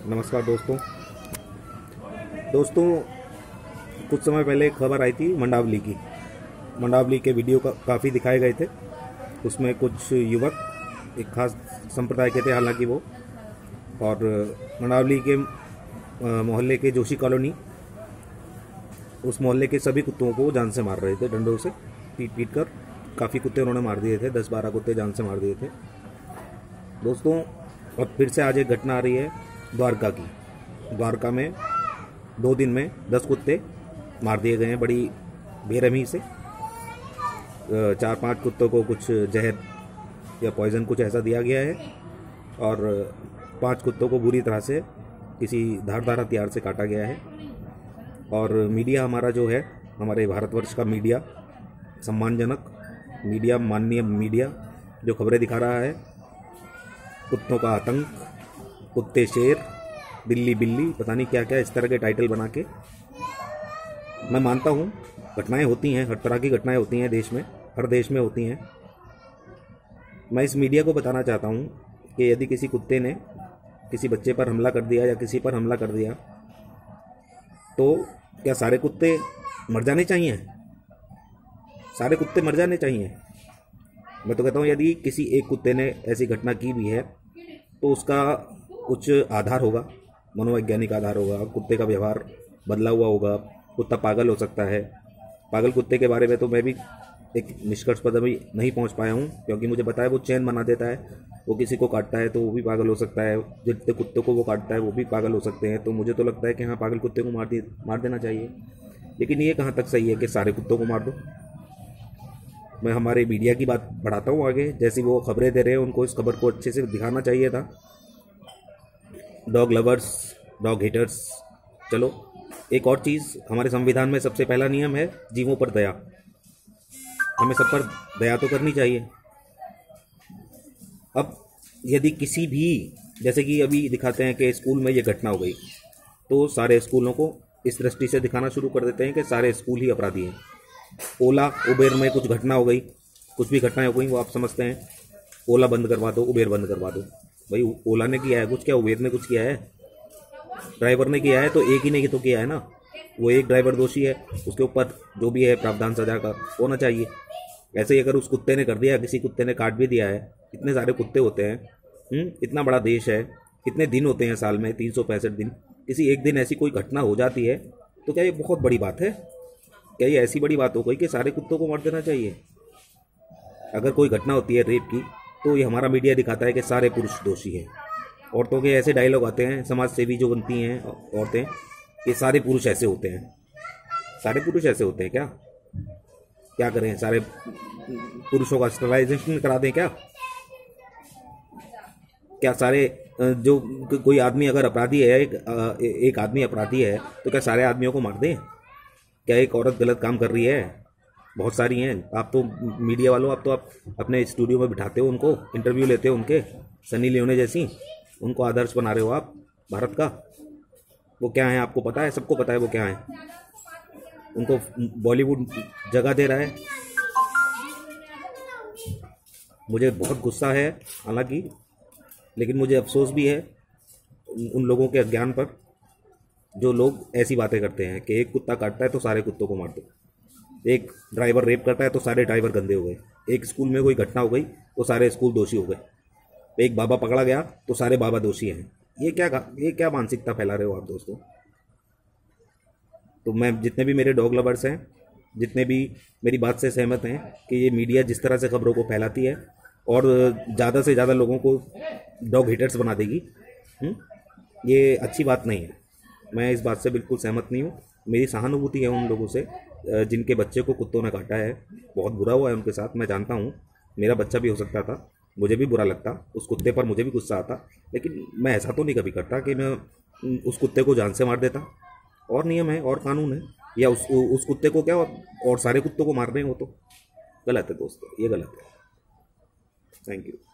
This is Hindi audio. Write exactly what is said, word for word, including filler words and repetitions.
नमस्कार दोस्तों दोस्तों कुछ समय पहले एक खबर आई थी मंडावली की। मंडावली के वीडियो का काफ़ी दिखाए गए थे। उसमें कुछ युवक एक खास संप्रदाय के थे, हालांकि वो, और मंडावली के मोहल्ले के जोशी कॉलोनी, उस मोहल्ले के सभी कुत्तों को जान से मार रहे थे, डंडों से पीट पीट कर। काफ़ी कुत्ते उन्होंने मार दिए थे, दस बारह कुत्ते जान से मार दिए थे दोस्तों। और फिर से आज एक घटना आ रही है द्वारका की। द्वारका में दो दिन में दस कुत्ते मार दिए गए हैं बड़ी बेरहमी से। चार पांच कुत्तों को कुछ जहर या पॉइजन कुछ ऐसा दिया गया है, और पांच कुत्तों को बुरी तरह से किसी धारदार हथियार से काटा गया है। और मीडिया हमारा जो है, हमारे भारतवर्ष का मीडिया, सम्मानजनक मीडिया, माननीय मीडिया जो खबरें दिखा रहा है, कुत्तों का आतंक, कुत्ते शेर, बिल्ली बिल्ली, पता नहीं क्या क्या इस तरह के टाइटल बना के। मैं मानता हूँ घटनाएं होती हैं, हर तरह की घटनाएं होती हैं देश में, हर देश में होती हैं। मैं इस मीडिया को बताना चाहता हूँ कि यदि किसी कुत्ते ने किसी बच्चे पर हमला कर दिया या किसी पर हमला कर दिया, तो क्या सारे कुत्ते मर जाने चाहिए? सारे कुत्ते मर जाने चाहिए? मैं तो कहता हूँ यदि किसी एक कुत्ते ने ऐसी घटना की भी है तो उसका कुछ आधार होगा, मनोवैज्ञानिक आधार होगा, कुत्ते का व्यवहार बदला हुआ होगा, कुत्ता पागल हो सकता है। पागल कुत्ते के बारे में तो मैं भी एक निष्कर्ष पर अभी नहीं पहुंच पाया हूं, क्योंकि मुझे पता है वो चैन बना देता है, वो किसी को काटता है तो वो भी पागल हो सकता है, जितने कुत्तों को वो काटता है वो भी पागल हो सकते हैं। तो मुझे तो लगता है कि हाँ, पागल कुत्ते को मार दे मार देना चाहिए। लेकिन ये कहाँ तक सही है कि सारे कुत्तों को मार दो? मैं हमारे मीडिया की बात बढ़ाता हूँ आगे। जैसी वो खबरें दे रहे हैं, उनको इस खबर को अच्छे से दिखाना चाहिए था। डॉग लवर्स, डॉग हेटर्स, चलो एक और चीज़, हमारे संविधान में सबसे पहला नियम है जीवों पर दया। हमें सब पर दया तो करनी चाहिए। अब यदि किसी भी, जैसे कि अभी दिखाते हैं कि स्कूल में ये घटना हो गई, तो सारे स्कूलों को इस दृष्टि से दिखाना शुरू कर देते हैं कि सारे स्कूल ही अपराधी हैं। ओला उबेर में कुछ घटना हो गई, कुछ भी घटनाएं हो गई, वो आप समझते हैं, ओला बंद करवा दो, उबेर बंद करवा दो। भाई ओला ने किया है कुछ, क्या उबेर ने कुछ किया है? ड्राइवर ने किया है, तो एक ही ने तो किया है ना। वो एक ड्राइवर दोषी है, उसके ऊपर जो भी है प्रावधान सजा का होना चाहिए। ऐसे ही अगर उस कुत्ते ने कर दिया, किसी कुत्ते ने काट भी दिया है, इतने सारे कुत्ते होते हैं, हुँ? इतना बड़ा देश है, कितने दिन होते हैं साल में, तीन सौ पैंसठ दिन, किसी एक दिन ऐसी कोई घटना हो जाती है तो क्या ये बहुत बड़ी बात है? क्या ये ऐसी बड़ी बात हो गई कि सारे कुत्तों को मार देना चाहिए? अगर कोई घटना होती है रेप की, तो ये हमारा मीडिया दिखाता है कि सारे पुरुष दोषी हैं। औरतों के ऐसे डायलॉग आते हैं, समाज सेवी जो बनती हैं औरतें, कि सारे पुरुष ऐसे होते हैं। सारे पुरुष ऐसे होते हैं क्या? क्या करें, सारे पुरुषों का स्टरलाइजेशन करा दें क्या? क्या सारे जो कोई आदमी अगर अपराधी है, एक, एक आदमी अपराधी है, तो क्या सारे आदमियों को मार दें? क्या एक औरत गलत काम कर रही है? बहुत सारी हैं। आप तो मीडिया वालों, आप तो आप अपने स्टूडियो में बिठाते हो उनको, इंटरव्यू लेते हो उनके, सनी लियोने जैसी, उनको आदर्श बना रहे हो आप भारत का। वो क्या है आपको पता है? सबको पता है वो क्या है। उनको बॉलीवुड जगह दे रहा है। मुझे बहुत गुस्सा है हालांकि, लेकिन मुझे अफसोस भी है उन लोगों के अज्ञान पर, जो लोग ऐसी बातें करते हैं कि एक कुत्ता काटता है तो सारे कुत्तों को मार दो, एक ड्राइवर रेप करता है तो सारे ड्राइवर गंदे हो गए, एक स्कूल में कोई घटना हो गई तो सारे स्कूल दोषी हो गए, एक बाबा पकड़ा गया तो सारे बाबा दोषी हैं। ये क्या ये क्या मानसिकता फैला रहे हो आप दोस्तों? तो मैं, जितने भी मेरे डॉग लवर्स हैं, जितने भी मेरी बात से सहमत हैं कि ये मीडिया जिस तरह से खबरों को फैलाती है और ज़्यादा से ज़्यादा लोगों को डॉग हेटर्स बना देगी, ये अच्छी बात नहीं है। मैं इस बात से बिल्कुल सहमत नहीं हूँ। मेरी सहानुभूति है उन लोगों से जिनके बच्चे को कुत्तों ने काटा है। बहुत बुरा हुआ है उनके साथ, मैं जानता हूँ। मेरा बच्चा भी हो सकता था, मुझे भी बुरा लगता, उस कुत्ते पर मुझे भी गुस्सा आता, लेकिन मैं ऐसा तो नहीं कभी करता कि मैं उस कुत्ते को जान से मार देता। और नियम है और कानून है, या उस उस कुत्ते को क्या और सारे कुत्तों को मार रहे हैं, वो तो गलत है दोस्तों, ये गलत है। Thank you.